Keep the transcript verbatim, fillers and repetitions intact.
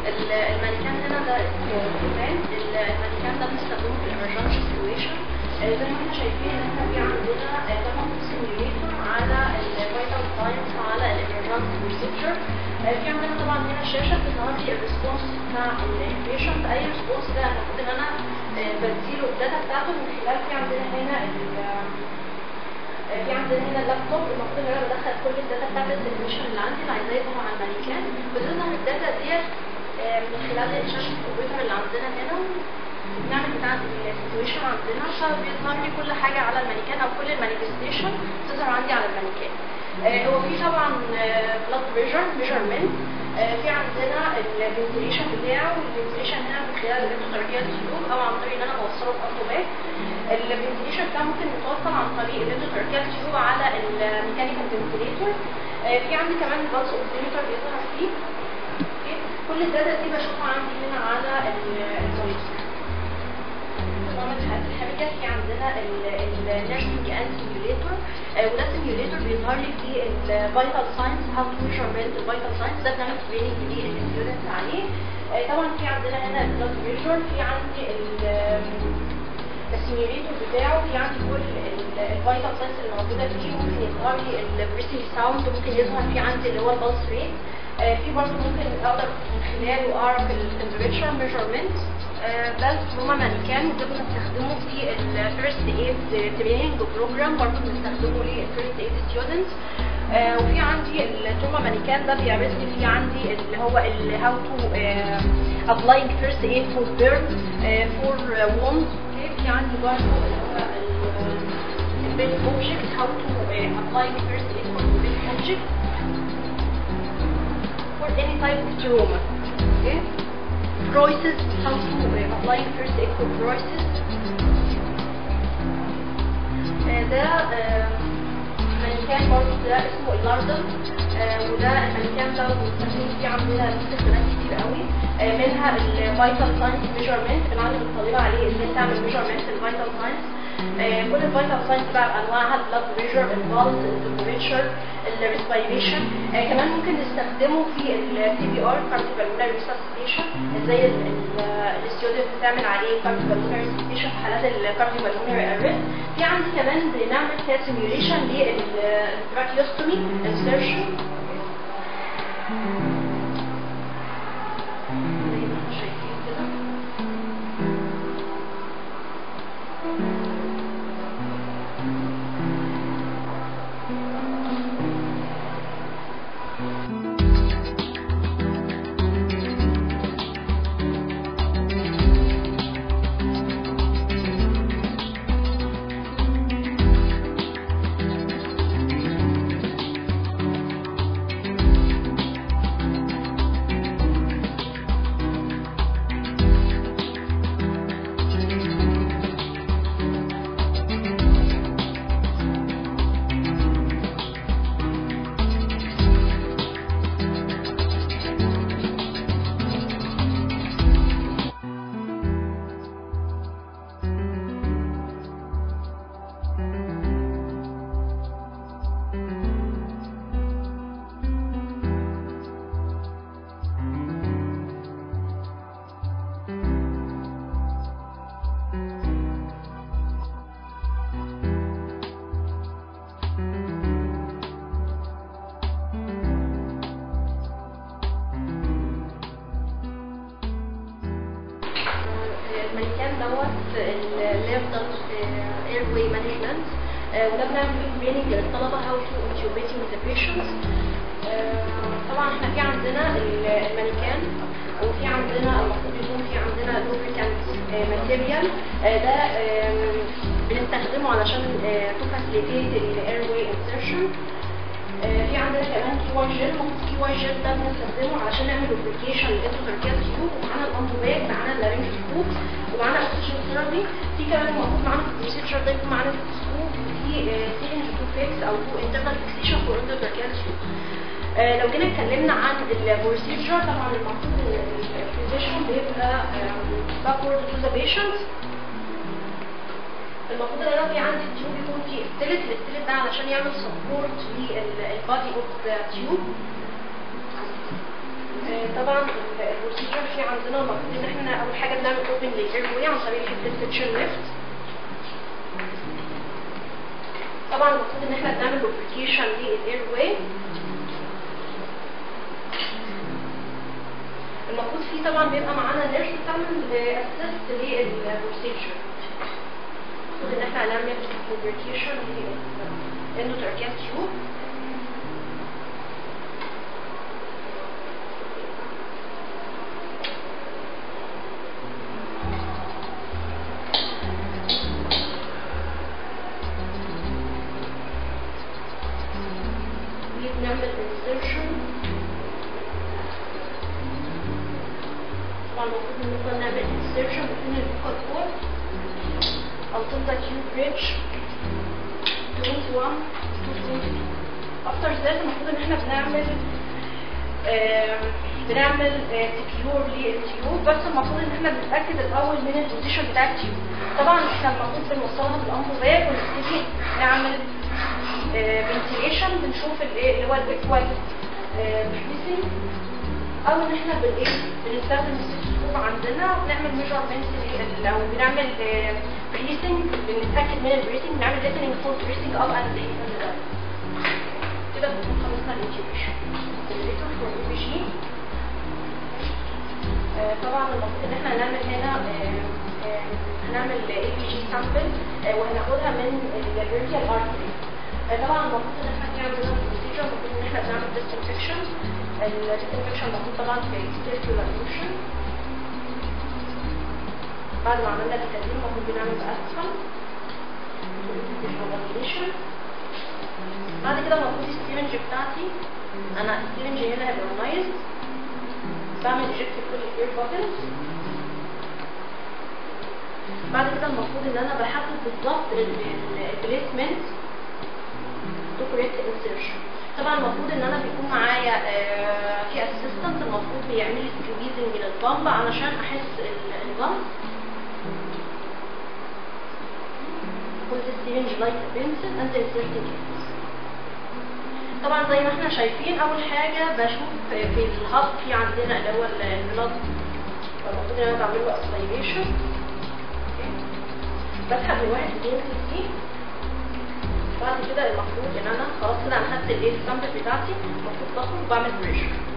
المانيكان هنا ده اسمه كمان المانيكان ده بنستخدمه في الامرجنسي سيتويشن. زي ما احنا شايفين ان احنا في عندنا طبعا سيميوليتور على الفيتال ساينس على الامرجنسي بروسيجر. في عندنا طبعا هنا شاشه بتظهر لي الريسبونس بتاع البيشنت. اي ريسبونس ده المفروض ان انا بديله الداتا بتاعته من خلال في عندنا هنا في عندنا هنا اللابتوب. المفروض ان انا بدخل كل الداتا بتاعت السيميوليشن اللي عندي اللي عايزاه يظهر على المانيكان. بتظهر الداتا ديت من خلال شاشه الكمبيوتر اللي عندنا هنا. بنعمل بتاع السيتويشن عندنا فبيظهر لي كل حاجه على المانيكان او كل المانيفستيشن تظهر عندي على المانيكان. آه هو في طبعا بلاد بريشر ميجرمنت. آه في عندنا الفنتيليشن بتاعه. الفنتيليشن هنا من خلال الانترنال تيوب او عن طريق ان انا بوصله بانتوباك. الفنتيليشن بتاعه ممكن يتوصل عن طريق الانترنال تيوب على الميكانيكال فنتيليتور. آه في عندي كمان بالس اوكسيمتر بيظهر فيه. كل الداتا دي بشوفها عندي هنا على المونيتور. الحاجات في عندنا النيرسينج اند سيميوليتور. وده سيميوليتور بيظهر لي في الفيتال ساينس هاو تو ميجرمنت الفيتال ساينس. ده بنعمل تريننج للستودنتس عليه. طبعا في عندنا هنا البلاد بريشر. في عندي السيميوليتور بتاعه. في عندي كل الفيتال ساينس اللي موجوده فيه. ممكن يظهر لي البريسنج ساوند. ممكن يظهر في عندي اللي هو البلس ريت. في برضه ممكن اقدر من خلاله اعرف التمبريتشر ميجرمنت. بس هما مانيكان وده بنستخدمه في الفيرست ايد تريننج بروجرام. برضه بنستخدمه للفيرست ايد ستودنتس. وفي عندي التروما مانيكان ده بيعرض لي في عندي اللي هو هاو تو ابلاينج فيرست ايد فور بيرن فور ووند. في عندي برضه اللي هو البيت اوبجكت هاو تو ابلاينج فيرست ايد فور بيت اوبجكت for any type of trauma. Okay. Process how to uh, applying first aid for process. Uh, ده مانيكان برضه ده اسمه اللاردل. uh, وده المانيكان ده بنستخدم فيه عندنا استخدامات كتير قوي. uh, منها الفيتال ساينس ميجرمنت. بنعلم الطالبه عليه ازاي تعمل ميجرمنت الفيتال ساينس. آه كل الفيتال ساينس بقى بانواعها البلاد بريشر البالز التمبريتشر الريسبيريشن. آه كمان ممكن نستخدمه في السي بي ار كارديوفالفولاري ريسبيريشن. ازاي الستودنت بتعمل عليه كارديوفالفولاري ريسبيريشن في حالات الكارديوفالفولاري ارست. في عندي كمان بنعمل فيها سيميوليشن للتراكيوستومي انسرشن. زي ما احنا شايفين كده. airway management. وده بنعمل فيه تريننج للطلبه how to intubating the patients. طبعا احنا في عندنا المانيكان وفي عندنا المفروض يكون في عندنا lubricant material. ده بنستخدمه علشان to facilitate the airway insertion. في عندنا كمان كي واي جيل. كي واي جيل ده بنستخدمه علشان نعمل lubrication للانترنال تيوب. ومعانا الانتوباك معانا اللارنجوسكوب ومعانا اوكسجين ثيرابي. في كمان المفروض معانا في البروسيجر ده يكون معانا السكوب وفي سيرنج تو فيكس او تو انترنال فيكسيشن فور انترنال تيوب. لو جينا اتكلمنا عن البروسيجر طبعا المفروض الفيزيشن بيبقى backward to the patient. المفروض ان انا في عندي التيوب يكون فيه ستيلت. الستيلت ده علشان يعمل سبورت للبادي اوف ذا تيوب. طبعا البروسيجر في عندنا المفروض ان احنا اول حاجه بنعمل اوبن للاير واي عن طريق حته سكشن ليفت. طبعا المفروض ان احنا بنعمل لوبريكيشن للاير واي. المفروض في طبعا بيبقى معانا نيرس بتعمل اسيست للبروسيجر. المفروض ان احنا هنعمل لوبريكيشن للاندوتراكيال تيوب. نعمل insertion. طبعا المفروض ان احنا نعمل insertion between the vocal cord until the tube reach twenty-one to twenty-two. after that المفروض ان احنا بنعمل آه بنعمل secure للتيوب، بس المفروض ان احنا بنتاكد الاول من البوزيشن بتاع التيوب. طبعا احنا المفروض بنوصلها بالانبوبات ونبتدي نعمل فنتيليشن، بنشوف الايه اللي هو الايكوال بريسنج، او ان احنا بالايه بنستخدم الستيثوسكوب عندنا ونعمل ميجرمنت لو بنعمل بريسنج بنتاكد من البريسنج، بنعمل listening for breathing up and down. كده بنكون خلصنا الانتيوبيشن. الريتور فور اي بي جي طبعا المفروض ان احنا هنعمل هنا هنعمل اي بي جي سامبل وهناخدها من البريكيال ارتري. طبعا المفروض ان احنا في عندنا بروسيجر المفروض ان احنا بنعمل ديسانفكشن. الديسانفكشن المفروض طبعا في سيركيولار موشن. بعد ما عملنا التدريب المفروض بنعمل باسفل ديسانفكشن. بعد كده المفروض السيرنج بتاعتي انا السيرنج هنا هيبقى بعمل ايجكت كل الاير بابلز. بعد كده المفروض ان انا بحدد بالظبط البليسمنت تو كوريكت انسيرشن. طبعا المفروض ان انا بيكون معايا آه في اسيستنت المفروض بيعمل لي سكويزنج للبامب علشان احس البامب. with the syringe like a pencil and inserting it. طبعا زي ما احنا شايفين اول حاجه بشوف في الهب في عندنا اللي هو البلاد، المفروض ان انا بعمل له اسبيريشن. بسحب من واحد اتنين سي سي. بعد كده المفروض ان انا خلاص كده انا خدت الايه السامبل بتاعتي، المفروض باخد وبعمل بريشر.